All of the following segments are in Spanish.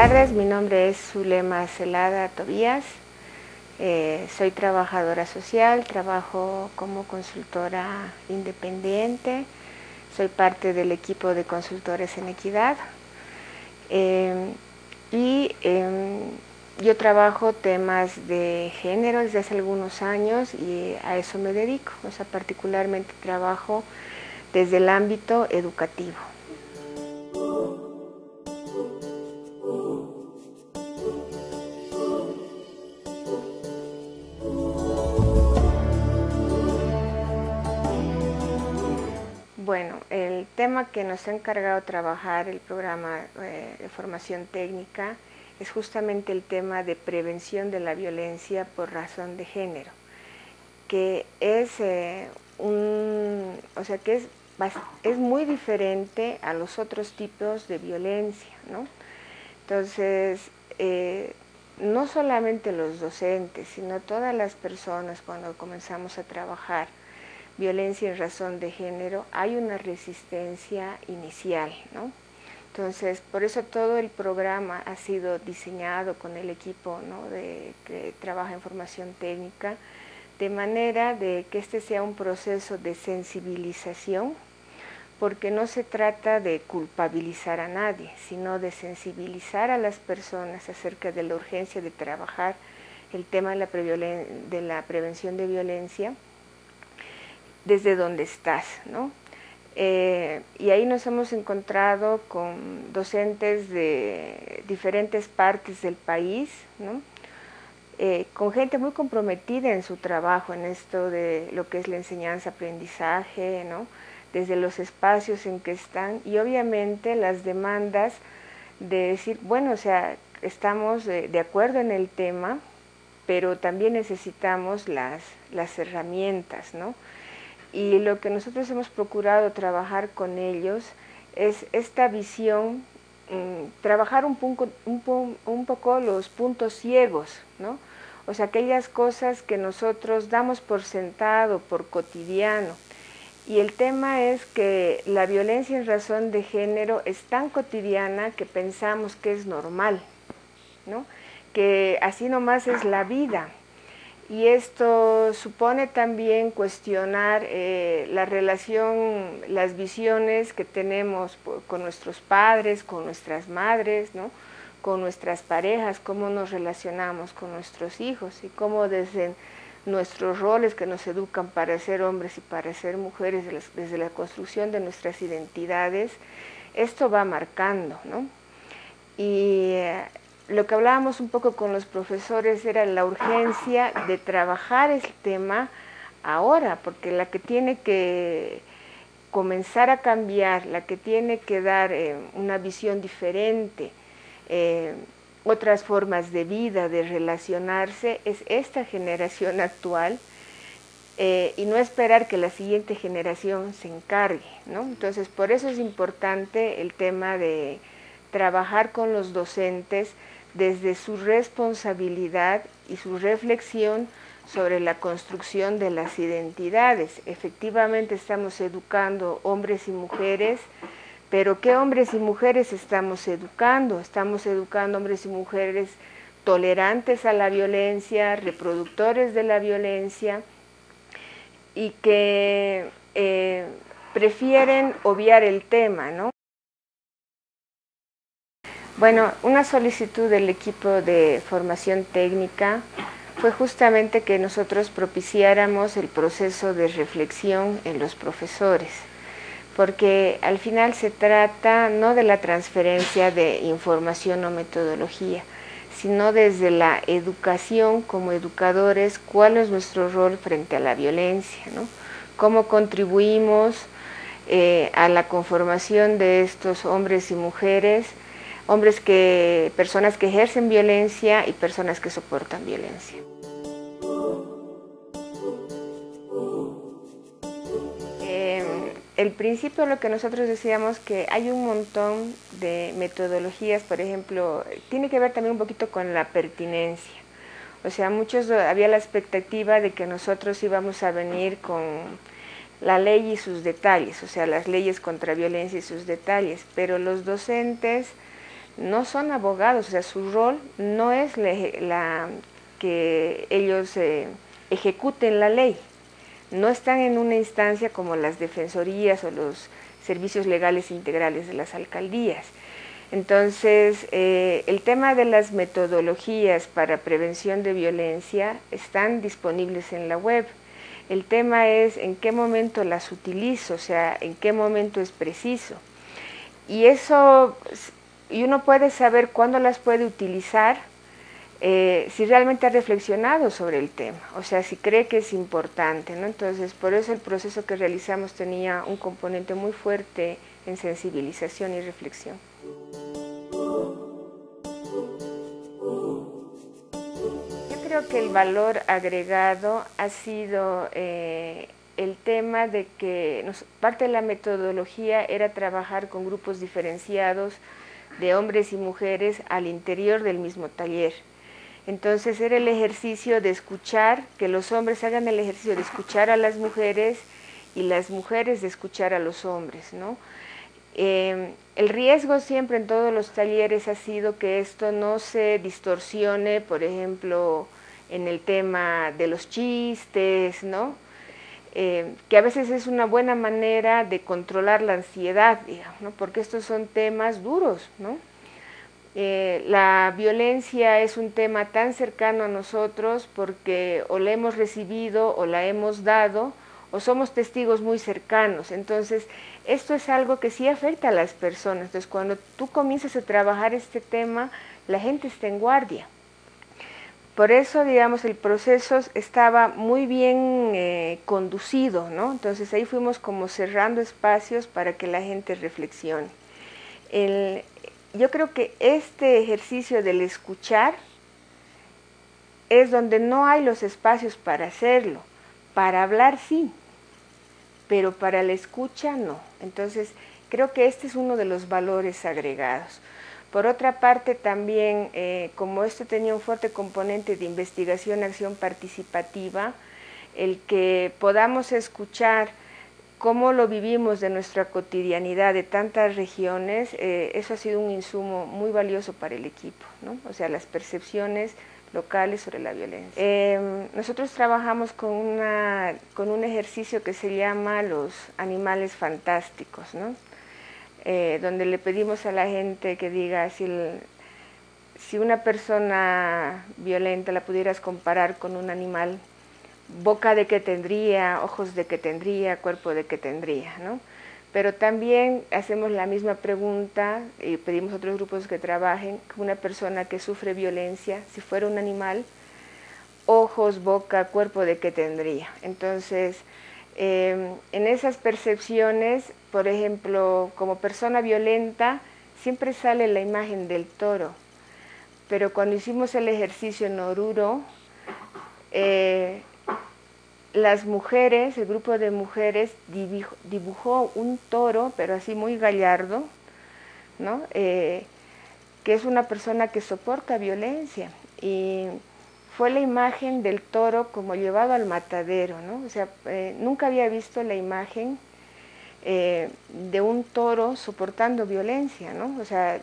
tardes, mi nombre es Zulema Celada Tobías, soy trabajadora social, trabajo como consultora independiente, soy parte del equipo de consultores en equidad yo trabajo temas de género desde hace algunos años y a eso me dedico, o sea, particularmente trabajo desde el ámbito educativo. Bueno, el tema que nos ha encargado trabajar el programa de formación técnica es justamente el tema de prevención de la violencia por razón de género, que es es muy diferente a los otros tipos de violencia, ¿no? Entonces, no solamente los docentes, sino todas las personas cuando comenzamos a trabajar violencia en razón de género, hay una resistencia inicial, ¿no? Entonces, por eso todo el programa ha sido diseñado con el equipo, ¿no?, que trabaja en formación técnica, de manera de que este sea un proceso de sensibilización, porque no se trata de culpabilizar a nadie, sino de sensibilizar a las personas acerca de la urgencia de trabajar el tema de la prevención de violencia desde donde estás, ¿no? Y ahí nos hemos encontrado con docentes de diferentes partes del país, ¿no? Con gente muy comprometida en su trabajo, en esto de lo que es la enseñanza-aprendizaje, ¿no?, desde los espacios en que están, y obviamente las demandas de decir, bueno, o sea, estamos de acuerdo en el tema, pero también necesitamos las herramientas, ¿no? Y lo que nosotros hemos procurado trabajar con ellos es esta visión, trabajar un poco los puntos ciegos, ¿no? O sea, aquellas cosas que nosotros damos por sentado, por cotidiano. Y el tema es que la violencia en razón de género es tan cotidiana que pensamos que es normal, ¿no?, que así nomás es la vida. Y esto supone también cuestionar la relación, las visiones que tenemos con nuestros padres, con nuestras madres, ¿no?, con nuestras parejas, cómo nos relacionamos con nuestros hijos y cómo desde nuestros roles que nos educan para ser hombres y para ser mujeres, desde la construcción de nuestras identidades, esto va marcando, ¿no? Y lo que hablábamos un poco con los profesores era la urgencia de trabajar el tema ahora, porque la que tiene que comenzar a cambiar, la que tiene que dar una visión diferente, otras formas de vida, de relacionarse, es esta generación actual, y no esperar que la siguiente generación se encargue, ¿no? Entonces, por eso es importante el tema de trabajar con los docentes desde su responsabilidad y su reflexión sobre la construcción de las identidades. Efectivamente estamos educando hombres y mujeres, pero ¿qué hombres y mujeres estamos educando? Estamos educando hombres y mujeres tolerantes a la violencia, reproductores de la violencia, y que prefieren obviar el tema, ¿no? Bueno, una solicitud del equipo de formación técnica fue justamente que nosotros propiciáramos el proceso de reflexión en los profesores, porque al final se trata no de la transferencia de información o metodología, sino desde la educación como educadores, cuál es nuestro rol frente a la violencia, ¿no? Cómo contribuimos a la conformación de estos hombres y mujeres, personas que ejercen violencia y personas que soportan violencia. El principio, lo que nosotros decíamos, que hay un montón de metodologías, por ejemplo, tiene que ver también un poquito con la pertinencia. O sea, había la expectativa de que nosotros íbamos a venir con la ley y sus detalles, o sea, las leyes contra violencia y sus detalles, pero los docentes no son abogados, o sea, su rol no es que ellos ejecuten la ley, no están en una instancia como las defensorías o los servicios legales integrales de las alcaldías. Entonces, el tema de las metodologías para prevención de violencia están disponibles en la web. El tema es en qué momento las utilizo, o sea, en qué momento es preciso. Y eso, y uno puede saber cuándo las puede utilizar si realmente ha reflexionado sobre el tema, o sea, si cree que es importante, ¿no? Entonces, por eso el proceso que realizamos tenía un componente muy fuerte en sensibilización y reflexión. Yo creo que el valor agregado ha sido el tema de que parte de la metodología era trabajar con grupos diferenciados de hombres y mujeres al interior del mismo taller. Entonces era el ejercicio de escuchar, que los hombres hagan el ejercicio de escuchar a las mujeres y las mujeres de escuchar a los hombres, ¿no? El riesgo siempre en todos los talleres ha sido que esto no se distorsione, por ejemplo, en el tema de los chistes, ¿no? Que a veces es una buena manera de controlar la ansiedad, digamos, ¿no? Porque estos son temas duros, ¿no? La violencia es un tema tan cercano a nosotros porque o la hemos recibido o la hemos dado o somos testigos muy cercanos. Entonces, esto es algo que sí afecta a las personas. Entonces, cuando tú comienzas a trabajar este tema, la gente está en guardia. Por eso, digamos, el proceso estaba muy bien conducido, ¿no? Entonces, ahí fuimos como cerrando espacios para que la gente reflexione. Yo creo que este ejercicio del escuchar es donde no hay los espacios para hacerlo. Para hablar sí, pero para la escucha no. Entonces, creo que este es uno de los valores agregados. Por otra parte, también, como esto tenía un fuerte componente de investigación, acción participativa, el que podamos escuchar cómo lo vivimos de nuestra cotidianidad de tantas regiones, eso ha sido un insumo muy valioso para el equipo, ¿no? O sea, las percepciones locales sobre la violencia. Nosotros trabajamos con un ejercicio que se llama los animales fantásticos, ¿no? Donde le pedimos a la gente que diga si una persona violenta la pudieras comparar con un animal, boca de qué tendría, ojos de qué tendría, cuerpo de qué tendría, ¿no? Pero también hacemos la misma pregunta y pedimos a otros grupos que trabajen con una persona que sufre violencia, si fuera un animal, ojos, boca, cuerpo de qué tendría. Entonces, en esas percepciones, por ejemplo, como persona violenta, siempre sale la imagen del toro, pero cuando hicimos el ejercicio en Oruro, las mujeres, el grupo de mujeres dibujó un toro, pero así muy gallardo, ¿no? Que es una persona que soporta violencia, y fue la imagen del toro como llevado al matadero, ¿no? O sea, nunca había visto la imagen de un toro soportando violencia, ¿no? O sea,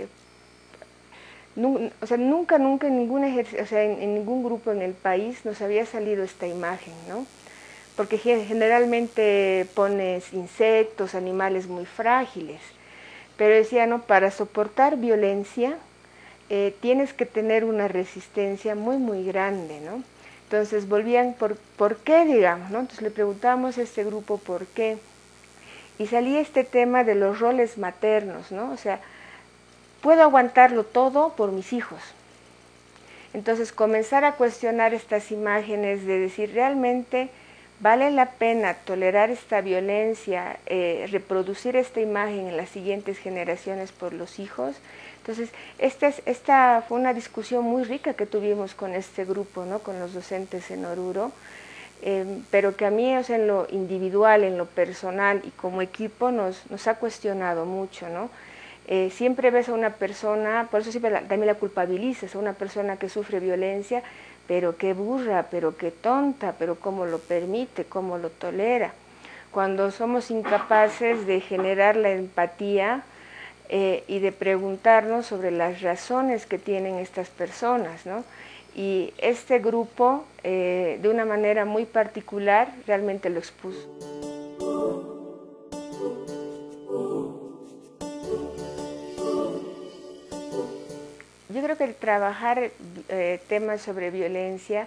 nunca en ningún ejercicio, o sea, en ningún grupo en el país nos había salido esta imagen, ¿no? Porque generalmente pones insectos, animales muy frágiles, pero decía, no, para soportar violencia tienes que tener una resistencia muy, muy grande, ¿no? Entonces volvían por qué, digamos, ¿no? Entonces le preguntamos a este grupo por qué, y salía este tema de los roles maternos, ¿no? O sea, puedo aguantarlo todo por mis hijos. Entonces comenzar a cuestionar estas imágenes de decir, ¿realmente vale la pena tolerar esta violencia, reproducir esta imagen en las siguientes generaciones por los hijos? Entonces, esta fue una discusión muy rica que tuvimos con este grupo, ¿no? Con los docentes en Oruro, pero que a mí, o sea, en lo individual, en lo personal y como equipo nos ha cuestionado mucho, ¿no? Siempre ves a una persona, por eso siempre también la culpabilizas, a una persona que sufre violencia, pero qué burra, pero qué tonta, pero cómo lo permite, cómo lo tolera. Cuando somos incapaces de generar la empatía y de preguntarnos sobre las razones que tienen estas personas, ¿no? Y este grupo, de una manera muy particular, realmente lo expuso. Yo creo que el trabajar temas sobre violencia,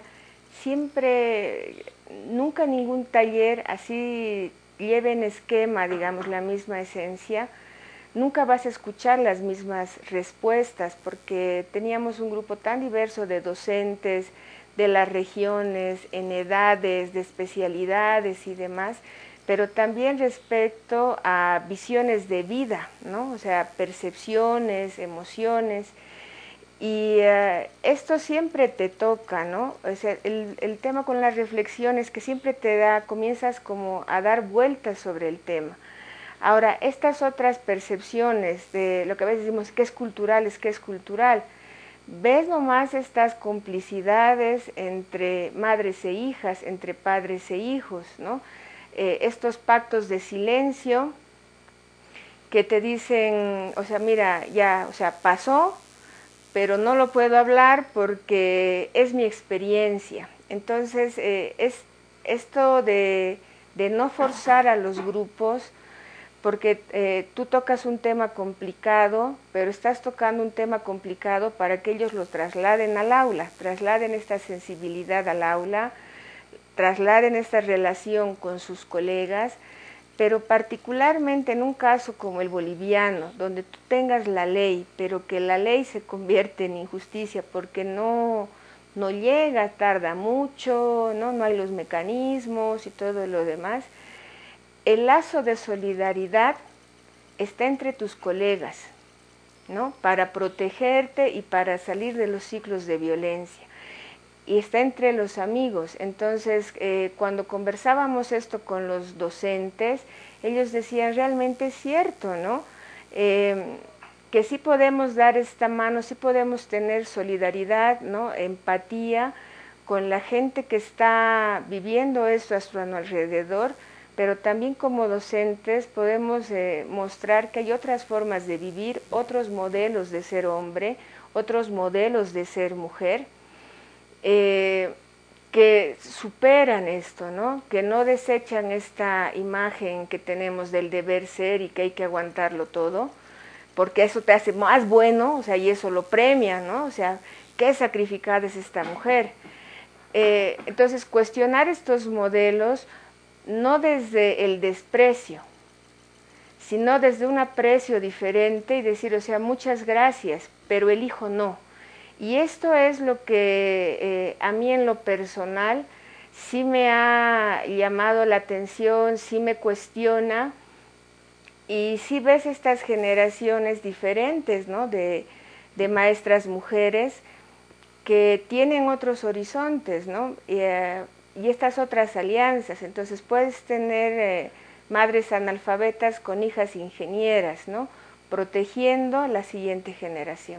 nunca ningún taller así lleve en esquema, digamos, la misma esencia, nunca vas a escuchar las mismas respuestas, porque teníamos un grupo tan diverso de docentes, de las regiones, en edades, de especialidades y demás, pero también respecto a visiones de vida, ¿no? O sea, percepciones, emociones. Y esto siempre te toca, ¿no? O sea, el tema con las reflexiones que siempre comienzas como a dar vueltas sobre el tema. Ahora, estas otras percepciones de lo que a veces decimos que es cultural, ves nomás estas complicidades entre madres e hijas, entre padres e hijos, ¿no? Estos pactos de silencio que te dicen, o sea, mira, ya, o sea, pasó, pero no lo puedo hablar porque es mi experiencia. Entonces, es esto de no forzar a los grupos, porque tú tocas un tema complicado, pero estás tocando un tema complicado para que ellos lo trasladen al aula, trasladen esta sensibilidad al aula, trasladen esta relación con sus colegas, pero particularmente en un caso como el boliviano, donde tú tengas la ley, pero que la ley se convierte en injusticia porque no llega, tarda mucho, no hay los mecanismos y todo lo demás, el lazo de solidaridad está entre tus colegas, ¿no? Para protegerte y para salir de los ciclos de violencia. Y está entre los amigos. Entonces, cuando conversábamos esto con los docentes, ellos decían, realmente es cierto, ¿no? Que sí podemos dar esta mano, sí podemos tener solidaridad, ¿no? Empatía con la gente que está viviendo esto a su alrededor, pero también como docentes podemos mostrar que hay otras formas de vivir, otros modelos de ser hombre, otros modelos de ser mujer, que superan esto, ¿no? Que no desechan esta imagen que tenemos del deber ser y que hay que aguantarlo todo, porque eso te hace más bueno, o sea, y eso lo premia, ¿no? O sea, qué sacrificada es esta mujer. Entonces, cuestionar estos modelos no desde el desprecio, sino desde un aprecio diferente y decir, o sea, muchas gracias, pero elijo no. Y esto es lo que a mí en lo personal sí me ha llamado la atención, sí me cuestiona, y sí ves estas generaciones diferentes, ¿no? de maestras mujeres que tienen otros horizontes, ¿no? Y estas otras alianzas. Entonces puedes tener madres analfabetas con hijas ingenieras, ¿no? Protegiendo la siguiente generación.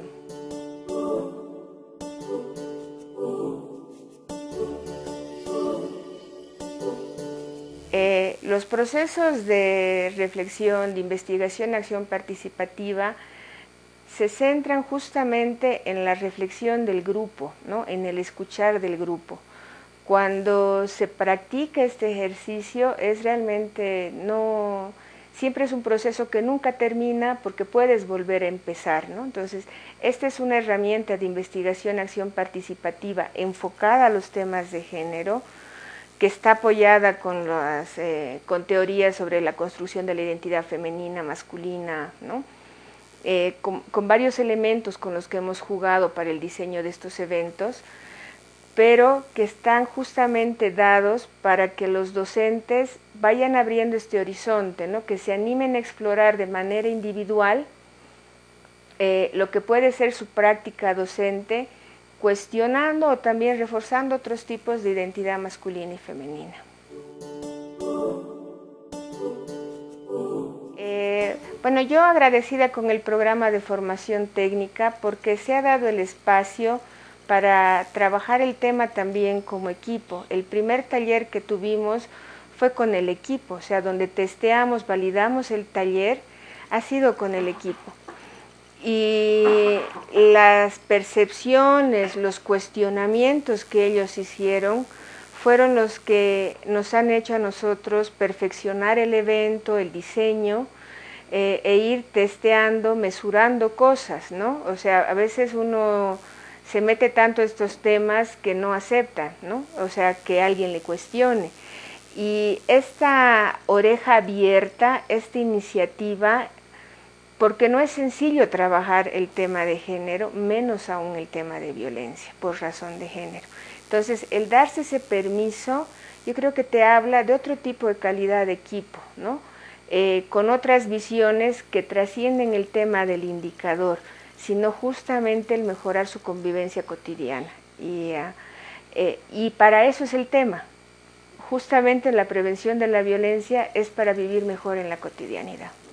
Los procesos de reflexión, de investigación, acción participativa, se centran justamente en la reflexión del grupo, ¿no? En el escuchar del grupo. Cuando se practica este ejercicio es realmente siempre es un proceso que nunca termina porque puedes volver a empezar, ¿no? Entonces, esta es una herramienta de investigación, acción participativa enfocada a los temas de género, que está apoyada con teorías sobre la construcción de la identidad femenina, masculina, ¿no? Con varios elementos con los que hemos jugado para el diseño de estos eventos, pero que están justamente dados para que los docentes vayan abriendo este horizonte, ¿no? Que se animen a explorar de manera individual lo que puede ser su práctica docente, cuestionando o también reforzando otros tipos de identidad masculina y femenina. Bueno, yo agradecida con el programa de formación técnica porque se ha dado el espacio para trabajar el tema también como equipo. El primer taller que tuvimos fue con el equipo, o sea, donde testeamos, validamos el taller, ha sido con el equipo. y las percepciones, los cuestionamientos que ellos hicieron fueron los que nos han hecho a nosotros perfeccionar el evento, el diseño, e ir testeando, mesurando cosas, ¿no? O sea, a veces uno se mete tanto a estos temas que no acepta, ¿no? O sea, que alguien le cuestione. Y esta oreja abierta, esta iniciativa, porque no es sencillo trabajar el tema de género, menos aún el tema de violencia por razón de género. Entonces, el darse ese permiso, yo creo que te habla de otro tipo de calidad de equipo, ¿no? Con otras visiones que trascienden el tema del indicador, sino justamente el mejorar su convivencia cotidiana. Y para eso es el tema. Justamente la prevención de la violencia es para vivir mejor en la cotidianidad.